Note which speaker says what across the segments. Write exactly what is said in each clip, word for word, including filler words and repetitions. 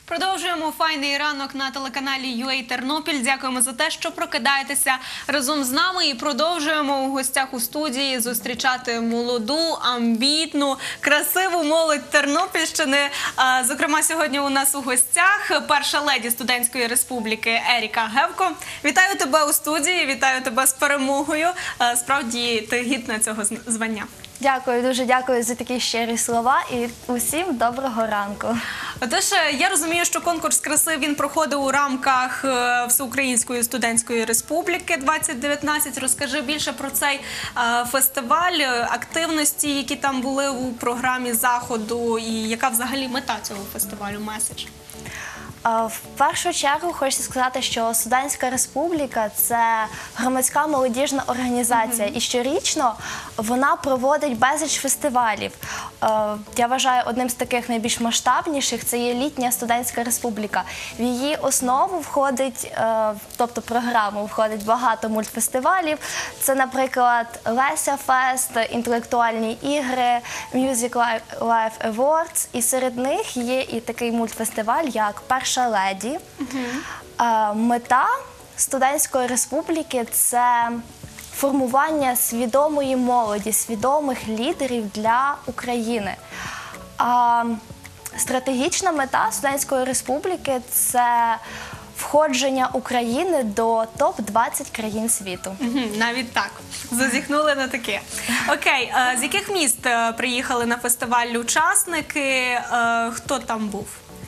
Speaker 1: Продовжуємо файний ранок на телеканалі ю ей Тернопіль. Дякуємо за те, що прокидаєтеся разом з нами. І продовжуємо у гостях у студії зустрічати молоду, амбітну, красиву молодь Тернопільщини. Зокрема, сьогодні у нас у гостях перша леді студентської республіки Еріка Гевко. Вітаю тебе у студії, вітаю тебе з перемогою. Справді, ти гідна цього звання.
Speaker 2: Дякую, дуже дякую за такі щирі слова і усім доброго ранку.
Speaker 1: Отож, я розумію, що конкурс краси він проходив у рамках Всеукраїнської студентської республіки двадцять дев'ятнадцять. Розкажи більше про цей фестиваль, активності, які там були у програмі заходу, і яка взагалі мета цього фестивалю, меседж?
Speaker 2: В першу чергу хочу сказати, що Студентська республіка – це громадська молодіжна організація. Mm-hmm. І щорічно вона проводить безліч фестивалів. Я вважаю, одним з таких найбільш масштабніших – це є літня Студентська республіка. В її основу входить, тобто програму, входить багато мультфестивалів. Це, наприклад, Леся Фест, інтелектуальні ігри, Music Life Awards. І серед них є і такий мультфестиваль, як «Перша леді». Uh-huh. Мета Студентської республіки – це формування свідомої молоді, свідомих лідерів для України. А стратегічна мета Студентської республіки – це входження України до топ двадцять країн світу.
Speaker 1: Угу, навіть так. Зазіхнули на таке. Окей, з яких міст приїхали на фестиваль учасники? Хто там був?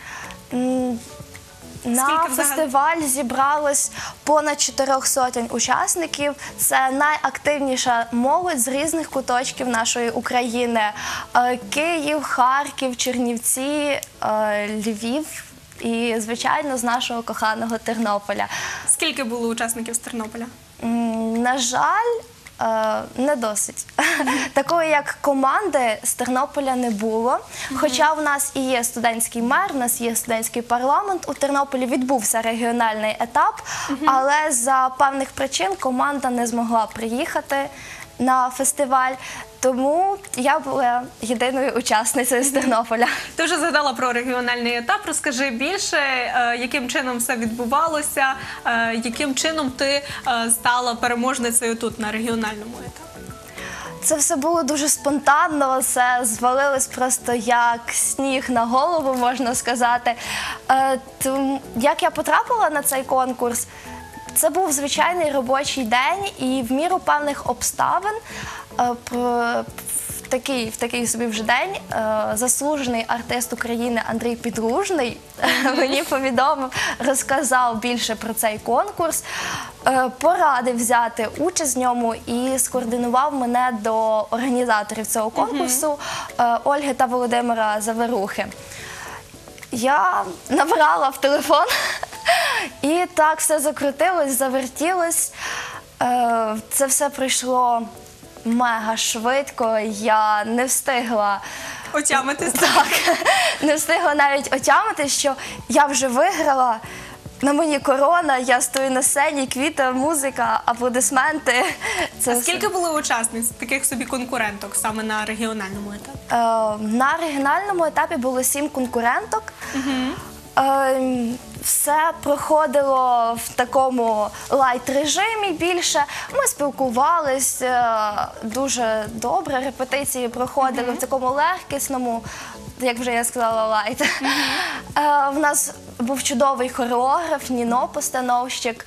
Speaker 2: На фестиваль зібралось понад чотирьох сотень учасників. Це найактивніша молодь з різних куточків нашої України. Київ, Харків, Чернівці, Львів і, звичайно, з нашого коханого Тернополя.
Speaker 1: Скільки було учасників з Тернополя?
Speaker 2: На жаль, не досить. Такої, як команди, з Тернополя не було. Хоча в нас і є студентський мер, у нас є студентський парламент, у Тернополі відбувся регіональний етап, але за певних причин команда не змогла приїхати на фестиваль. Тому я була єдиною учасницею з Тернополя.
Speaker 1: Ти вже згадала про регіональний етап. Розкажи більше, яким чином все відбувалося, яким чином ти стала переможницею тут, на регіональному етапі?
Speaker 2: Це все було дуже спонтанно, все звалилось просто як сніг на голову, можна сказати. Як я потрапила на цей конкурс? Це був звичайний робочий день, і в міру певних обставин в такий, в такий собі вже день заслужений артист України Андрій Підружний мені повідомив, розказав більше про цей конкурс, порадив взяти участь в ньому і скоординував мене до організаторів цього конкурсу Ольги та Володимира Заверухи. Я набрала в телефон, і так все закрутилось, завертілось. Це все пройшло мега швидко, я не встигла
Speaker 1: отямитись.
Speaker 2: Так, не встигла навіть отямитись, що я вже виграла, на мені корона, я стою на сцені, квіти, музика, аплодисменти.
Speaker 1: Це а скільки було учасниць, таких собі конкуренток, саме на регіональному етапі?
Speaker 2: На регіональному етапі було сім конкуренток. Угу. Все проходило в такому лайт-режимі більше. Ми спілкувалися дуже добре, репетиції проходили mm-hmm. в такому легкісному, як вже я сказала, лайт. Mm-hmm. В нас був чудовий хореограф, Ніно, постановщик,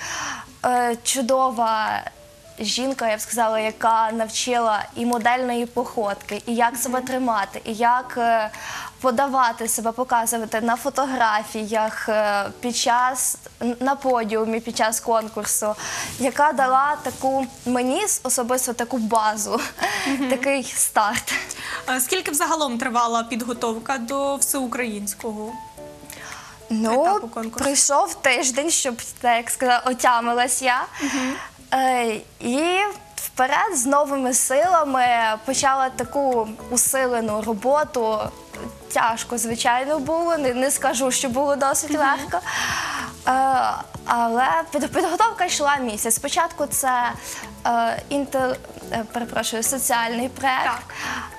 Speaker 2: чудова жінка, я б сказала, яка навчила і модельної походки, і як себе тримати, і як подавати себе, показувати на фотографіях, під час, на подіумі під час конкурсу, яка дала таку, мені особисто таку базу, mm-hmm. такий старт.
Speaker 1: Скільки взагалом тривала підготовка до всеукраїнського
Speaker 2: ну,
Speaker 1: етапу конкурсу?
Speaker 2: Прийшов тиждень, щоб, так як сказала, отямилась я. Mm-hmm. І вперед з новими силами почала таку усилену роботу. Тяжко, звичайно, було, не, не скажу, що було досить mm-hmm. легко. Е, але підготовка йшла місяць. Спочатку це е, інтер, е, перепрошую, соціальний проєкт.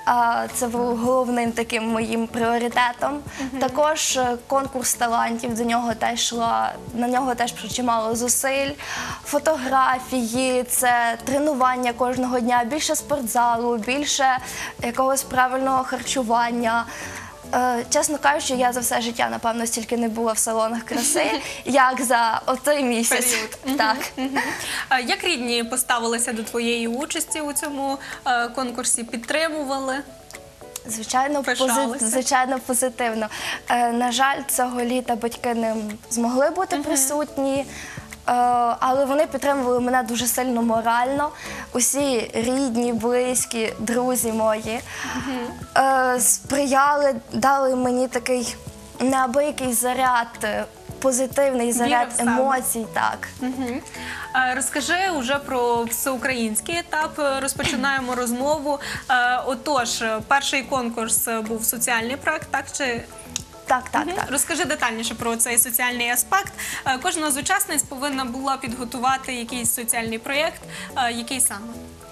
Speaker 2: А, Це був головним таким моїм пріоритетом. Також е, конкурс талантів, до нього теж йшла, на нього теж чимало зусиль. Фотографії, це тренування кожного дня, більше спортзалу, більше якогось правильного харчування. Е, Чесно кажучи, я за все життя, напевно, стільки не була в салонах краси, як за отой місяць.
Speaker 1: Період.
Speaker 2: Так.
Speaker 1: А як рідні поставилися до твоєї участі у цьому е, конкурсі? Підтримували?
Speaker 2: Звичайно,
Speaker 1: Пишалися.
Speaker 2: пози... Звичайно, позитивно. Е, на жаль, цього літа батьки не змогли бути присутні, е, але вони підтримували мене дуже сильно морально. Усі рідні, близькі, друзі мої е, сприяли, дали мені такий неабиякий заряд, е, позитивний заряд
Speaker 1: в себе.
Speaker 2: емоцій. Так.
Speaker 1: Мгм. Е, Розкажи уже про всеукраїнський етап. Е, Розпочинаємо розмову. Е, Отож, е, перший конкурс е, був соціальний проект, так? Чи...
Speaker 2: Так, так,
Speaker 1: Мгм.
Speaker 2: так.
Speaker 1: Розкажи детальніше про цей соціальний аспект. Е, Кожна з учасниць повинна була підготувати якийсь соціальний проєкт. Е, Який саме?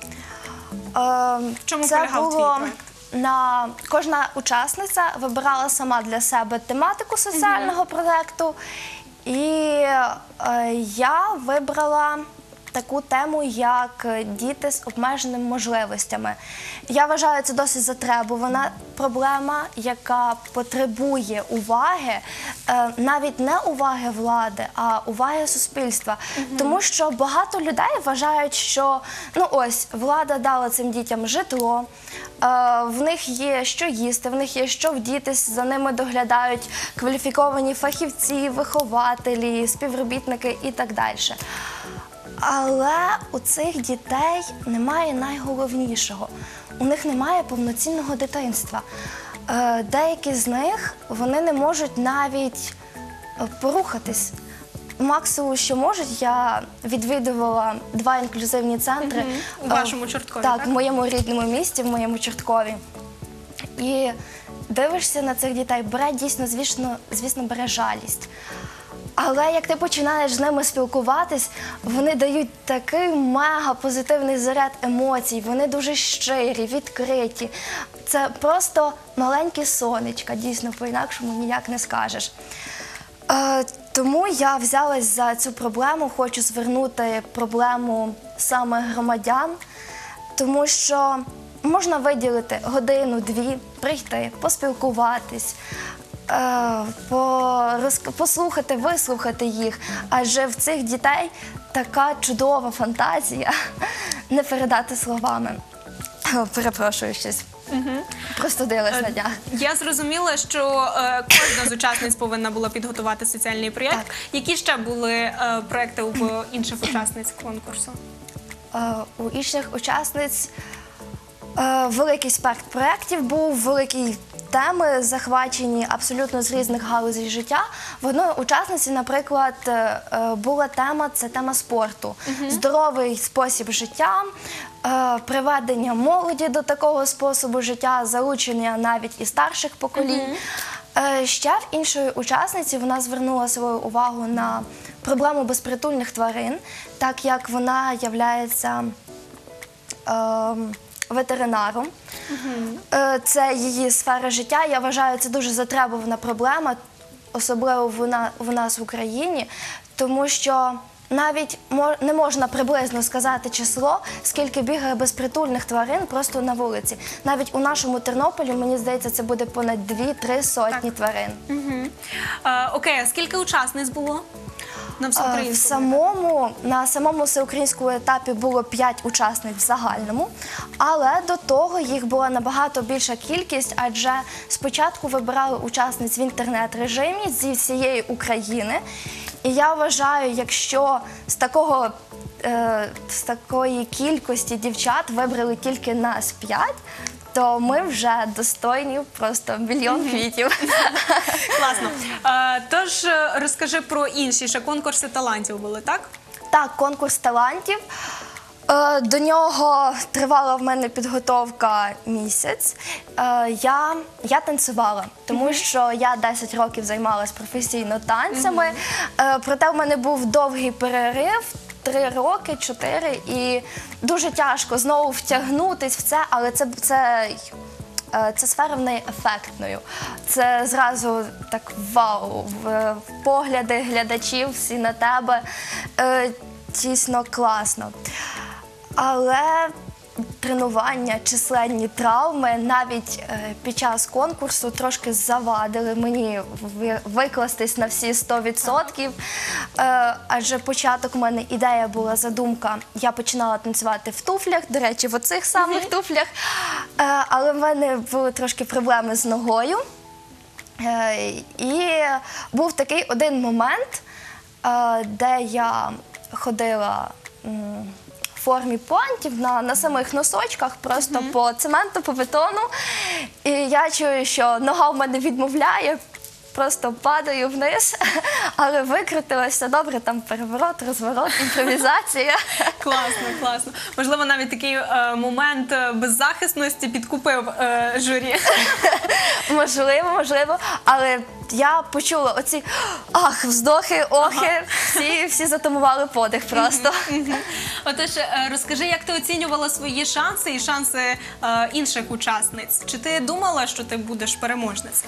Speaker 2: В
Speaker 1: чому полягав твій проект?
Speaker 2: На кожна учасниця вибирала сама для себе тематику соціального проєкту, і е, я вибрала таку тему, як діти з обмеженими можливостями. Я вважаю, це досить затребувана проблема, яка потребує уваги, е, навіть не уваги влади, а уваги суспільства. Тому що багато людей вважають, що ну ось влада дала цим дітям житло, е, в них є що їсти, в них є що вдітись, за ними доглядають кваліфіковані фахівці, вихователі, співробітники і так далі. Але у цих дітей немає найголовнішого. У них немає повноцінного дитинства. Е, Деякі з них, вони не можуть навіть е, порухатись. Максимум, що можуть, я відвідувала два інклюзивні центри.
Speaker 1: Мгм. У
Speaker 2: е,
Speaker 1: вашому Чорткові,
Speaker 2: Так,
Speaker 1: так?
Speaker 2: в моєму рідному місті, в моєму Чорткові. І дивишся на цих дітей, бере дійсно, звісно, звісно, бере жалість. Але як ти починаєш з ними спілкуватись, вони дають такий мега-позитивний заряд емоцій, вони дуже щирі, відкриті. Це просто маленькі сонечка, дійсно, по-інакшому ніяк не скажеш. Е, тому я взялась за цю проблему, хочу звернути проблему саме громадян, тому що можна виділити годину-дві, прийти, поспілкуватись, Е, по, розк- послухати, вислухати їх, адже в цих дітей така чудова фантазія, не передати словами. О, перепрошую щось. Простудилась на днях.
Speaker 1: Я зрозуміла, що е, кожна з учасниць повинна була підготувати соціальний проєкт.
Speaker 2: Так.
Speaker 1: Які ще були е, проєкти у інших учасниць конкурсу?
Speaker 2: Е, у інших учасниць е, великий спектр проєктів був, великі теми захвачені абсолютно з різних галузей життя. В одної учасниці, наприклад, е, е, була тема, це тема спорту. Здоровий спосіб життя, е, приведення молоді до такого способу життя, залучення навіть і старших поколінь. Е, Ще в іншої учасниці вона звернула свою увагу на проблему безпритульних тварин, так як вона являється ем, ветеринаром. Е, Це її сфера життя. Я вважаю, це дуже затребувана проблема, особливо в на- в нас в Україні, тому що навіть мо- не можна приблизно сказати число, скільки бігає безпритульних тварин просто на вулиці. Навіть у нашому Тернополі, мені здається, це буде понад дві-три сотні тварин.
Speaker 1: Угу. Е, окей, а скільки учасниць було на
Speaker 2: Е, В
Speaker 1: всеукраїнському?
Speaker 2: самому, на самому всеукраїнському етапі було п'ять учасниць в загальному, але до того їх була набагато більша кількість, адже спочатку вибирали учасниць в інтернет-режимі зі всієї України. І я вважаю, якщо з такого е, з такої кількості дівчат вибрали тільки нас п'ять, то ми вже достойні просто мільйон квітів.
Speaker 1: Класно. Е, тож е, розкажи про інші ще конкурси талантів були, так?
Speaker 2: Так, конкурс талантів. Е, До нього тривала в мене підготовка місяць. Е, Я, я танцювала, тому що я десять років займалась професійно танцями. Е, Проте в мене був довгий перерив, три роки, чотири, і дуже тяжко знову втягнутись в це, але це, це е, ця сфера в неї ефектною. Це зразу так вау, в- в погляди глядачів всі на тебе. Е, Дійсно класно. Але тренування, численні травми навіть е, під час конкурсу трошки завадили мені ви- викластись на всі сто відсотків. Е, адже початок у мене ідея була, задумка. Я починала танцювати в туфлях, до речі, в оцих самих туфлях. Е, але в мене були трошки проблеми з ногою. Е, і був такий один момент, е, де я ходила м, в формі пуантів на, на самих носочках, просто по цементу, по бетону. І я чую, що нога в мене відмовляє, просто падаю вниз, але викрутилася добре, там переворот, розворот, імпровізація.
Speaker 1: Класно, класно. Можливо, навіть такий е, момент е, беззахисності підкупив е, журі.
Speaker 2: Можливо, можливо, але я почула оці ах, вздохи, охи, всі, всі затамували подих просто.
Speaker 1: Отож, е, розкажи, як ти оцінювала свої шанси і шанси е, інших учасниць? Чи ти думала, що ти будеш переможницею?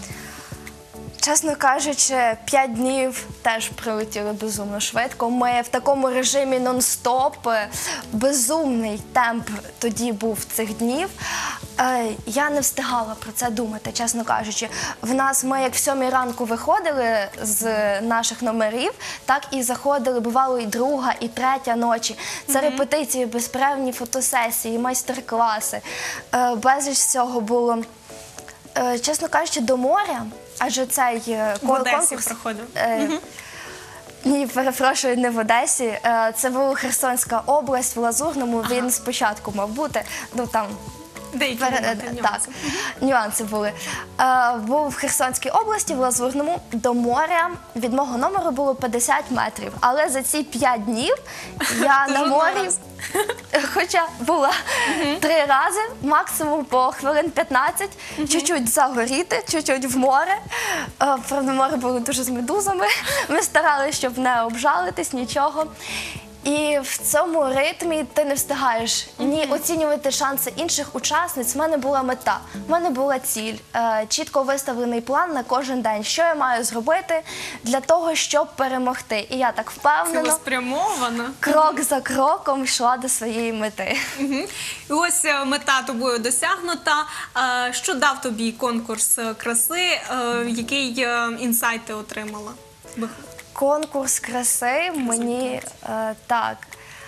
Speaker 2: Чесно кажучи, п'ять днів теж прилетіли безумно швидко. Ми в такому режимі нон-стоп, е, безумний темп тоді був цих днів. Е, Я не встигала про це думати, чесно кажучи. В нас ми як в сьомій ранку виходили з наших номерів, так і заходили, бувало, і друга, і третя ночі. Це репетиції, безперервні фотосесії, майстер-класи. Е, Безліч всього було. Е, Чесно кажучи, до моря, адже цей е,
Speaker 1: В
Speaker 2: кон-
Speaker 1: Одесі
Speaker 2: конкурс...
Speaker 1: проходив.
Speaker 2: Е, Ні, перепрошую, не в Одесі. Е, Це була Херсонська область в Лазурному. Він спочатку мав бути, ну там
Speaker 1: Деякі
Speaker 2: пере-
Speaker 1: моменти,
Speaker 2: так,
Speaker 1: нюанси.
Speaker 2: нюанси були. Е, Був в Херсонській області, в Лазурному, до моря. Від мого номеру було п'ятдесят метрів. Але за ці п'ять днів я на
Speaker 1: жодного
Speaker 2: морі,
Speaker 1: разу.
Speaker 2: хоча була три рази, максимум по хвилин п'ятнадцять, чуть-чуть загоріти, чуть-чуть в море. Е, Правда, море було дуже з медузами. Ми старалися, щоб не обжалитись, нічого. І в цьому ритмі ти не встигаєш ні оцінювати шанси інших учасниць. У мене була мета, в мене була ціль, е, чітко виставлений план на кожен день, що я маю зробити для того, щоб перемогти. І я так впевнено,
Speaker 1: Цілеспрямовано.
Speaker 2: крок за кроком йшла до своєї мети.
Speaker 1: Мгм. І ось е, мета тобою досягнута. Е, Що дав тобі конкурс е, краси? Е, Який е, інсайт ти отримала?
Speaker 2: Конкурс краси мені е, так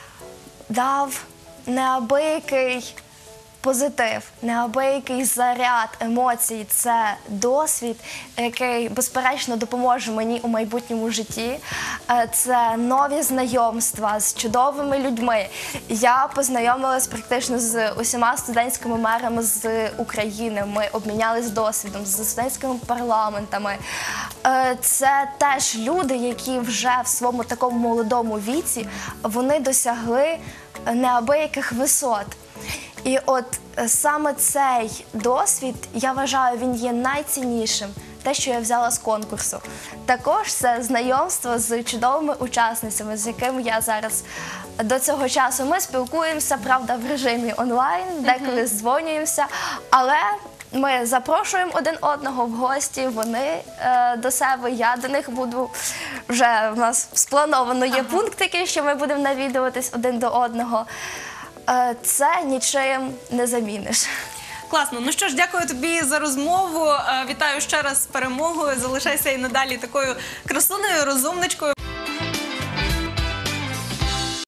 Speaker 2: дав неабиякий позитив, неабиякий заряд емоцій. Це досвід, який, безперечно, допоможе мені у майбутньому житті. Е, Це нові знайомства з чудовими людьми. Я познайомилась практично з усіма студентськими мерами з України. Ми обмінялись досвідом з студентськими парламентами. Е, Це теж люди, які вже в своєму такому молодому віці вони досягли неабияких висот. І от е, саме цей досвід, я вважаю, він є найціннішим, те, що я взяла з конкурсу. Також це знайомство з чудовими учасницями, з якими я зараз до цього часу ми спілкуємося, правда, в режимі онлайн, деколи здзвонюємося, але ми запрошуємо один одного в гості, вони е, до себе, я до них буду. Вже в нас сплановано є пункт такий, що ми будемо навідуватись один до одного. Е, Це нічим не заміниш.
Speaker 1: Класно. Ну що ж, дякую тобі за розмову. Е, Вітаю ще раз з перемогою. Залишайся і надалі такою красуною, розумничкою.